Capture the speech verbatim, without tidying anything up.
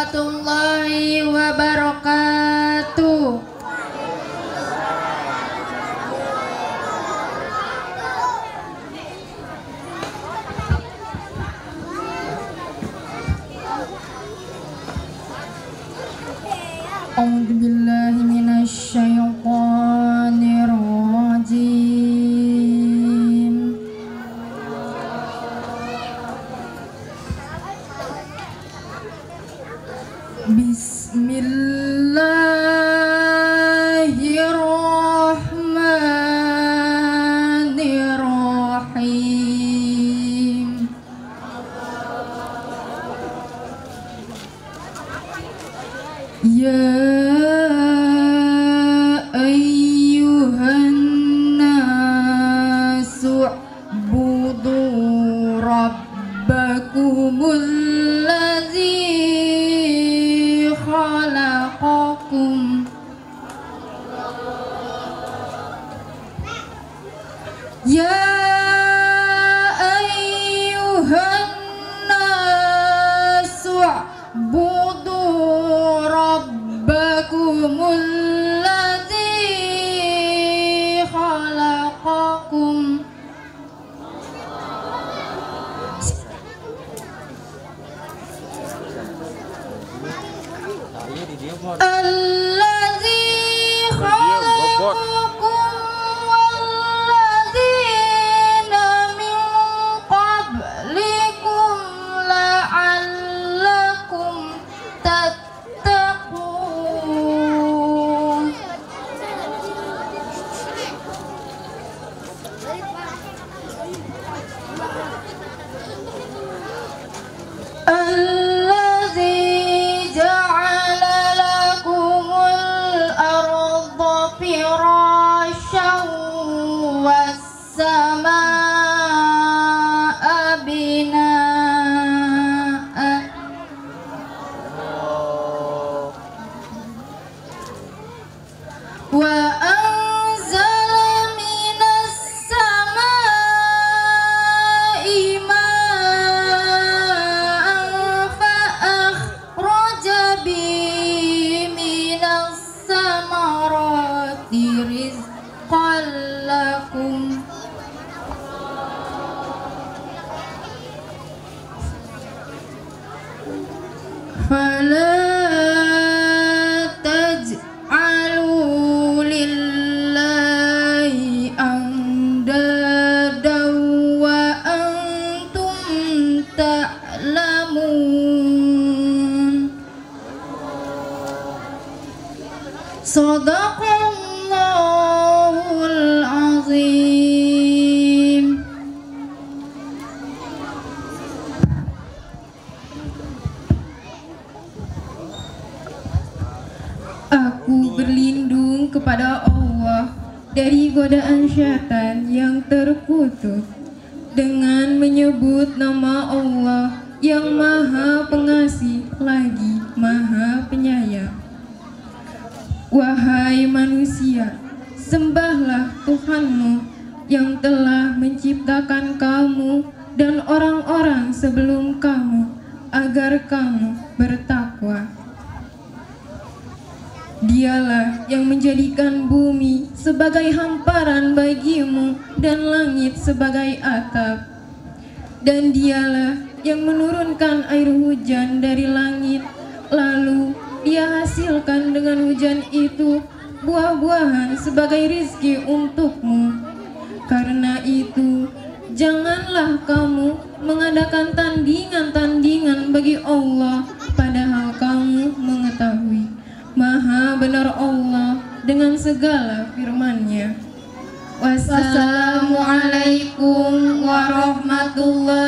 warahmatullahi wabarakatuh. A'udzu billahi minasy syaithanir rajim. Bismillahirrahmanirrahim. Ya ayyuhan nasu u'budu rabbakumul ladzi khalaqakum. Ya ayyuhan nasu u'budu rabbakumul ladzi khalaqakum. Alladzi khalaqakum walladzina min qablikum la'allakum tattaqun. Alladzi ja'ala lakumul arda firasyan was-samaa'a binaa'a wa anzala minas samaa'i ma'an fa akhraja bihi minas samarati rizqan lakum. Fala taj'alu lillahi andada wa antum ta'lamun. Shadaqallahul azim. Aku berlindung kepada Allah dari godaan syaitan yang terkutuk dengan menyebut nama Allah yang Maha Pengasih lagi Maha Penyayang. Wahai manusia, sembahlah Tuhanmu yang telah menciptakan kamu dan orang-orang sebelum kamu agar kamu bertakwa. Dialah yang menjadikan bumi sebagai hamparan bagimu dan langit sebagai atap. Dan dialah yang menurunkan air hujan dari langit, lalu dia hasilkan dengan hujan itu buah-buahan sebagai rizki untukmu. Karena itu, janganlah kamu mengadakan tandingan-tandingan bagi Allah, padahal kamu mengetahui Maha benar Allah dengan segala firman-Nya. Wassalamualaikum warahmatullahi